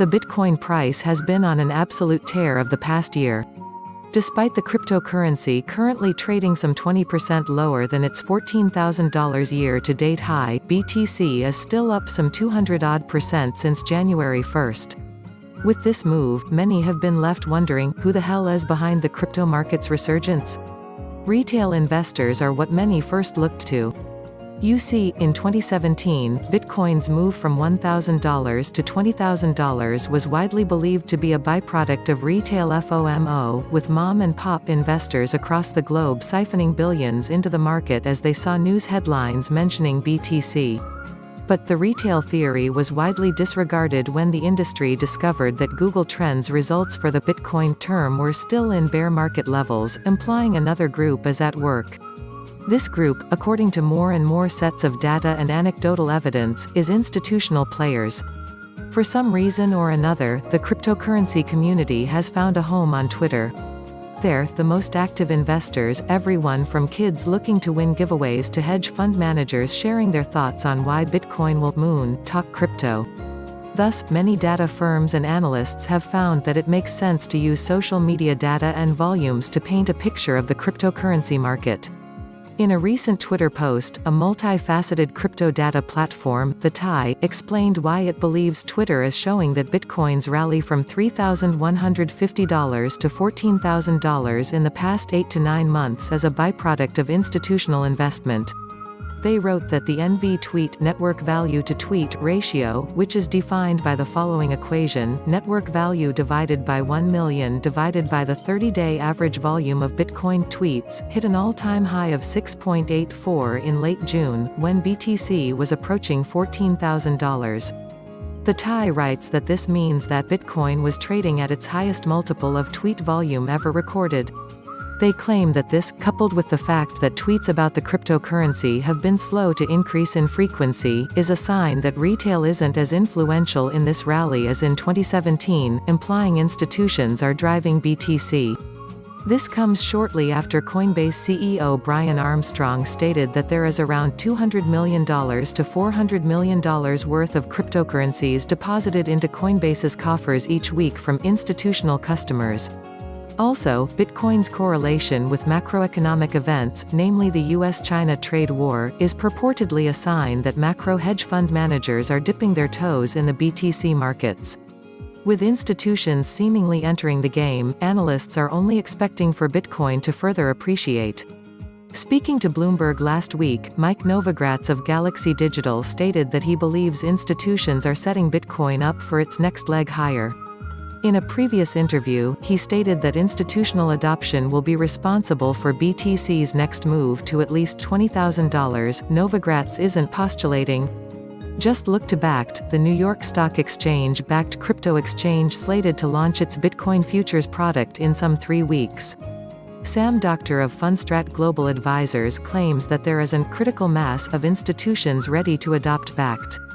The Bitcoin price has been on an absolute tear of the past year. Despite the cryptocurrency currently trading some 20% lower than its $14,000 year-to-date high, BTC is still up some 200-odd% since January 1st. With this move, many have been left wondering, who the hell is behind the crypto market's resurgence? Retail investors are what many first looked to. You see, in 2017, Bitcoin's move from $1,000 to $20,000 was widely believed to be a byproduct of retail FOMO, with mom-and-pop investors across the globe siphoning billions into the market as they saw news headlines mentioning BTC. But the retail theory was widely disregarded when the industry discovered that Google Trends results for the Bitcoin term were still in bear market levels, implying another group is at work. This group, according to more and more sets of data and anecdotal evidence, is institutional players. For some reason or another, the cryptocurrency community has found a home on Twitter. There, the most active investors, everyone from kids looking to win giveaways to hedge fund managers sharing their thoughts on why Bitcoin will moon, talk crypto. Thus, many data firms and analysts have found that it makes sense to use social media data and volumes to paint a picture of the cryptocurrency market. In a recent Twitter post, a multifaceted crypto data platform, The TIE, explained why it believes Twitter is showing that Bitcoin's rally from $3,150 to $14,000 in the past 8 to 9 months is a byproduct of institutional investment. They wrote that the NV-tweet network value to tweet ratio, which is defined by the following equation, network value divided by 1 million divided by the 30-day average volume of Bitcoin tweets, hit an all-time high of 6.84 in late June, when BTC was approaching $14,000. The TIE writes that this means that Bitcoin was trading at its highest multiple of tweet volume ever recorded. They claim that this, coupled with the fact that tweets about the cryptocurrency have been slow to increase in frequency, is a sign that retail isn't as influential in this rally as in 2017, implying institutions are driving BTC. This comes shortly after Coinbase CEO Brian Armstrong stated that there is around $200 million to $400 million worth of cryptocurrencies deposited into Coinbase's coffers each week from institutional customers. Also, Bitcoin's correlation with macroeconomic events, namely the US-China trade war, is purportedly a sign that macro hedge fund managers are dipping their toes in the BTC markets. With institutions seemingly entering the game, analysts are only expecting for Bitcoin to further appreciate. Speaking to Bloomberg last week, Mike Novogratz of Galaxy Digital stated that he believes institutions are setting Bitcoin up for its next leg higher. In a previous interview, he stated that institutional adoption will be responsible for BTC's next move to at least $20,000. Novogratz isn't postulating. Just look to Bakkt, the New York Stock Exchange-backed crypto exchange slated to launch its Bitcoin futures product in some 3 weeks. Sam Doctor of Fundstrat Global Advisors claims that there is a critical mass of institutions ready to adopt Bakkt.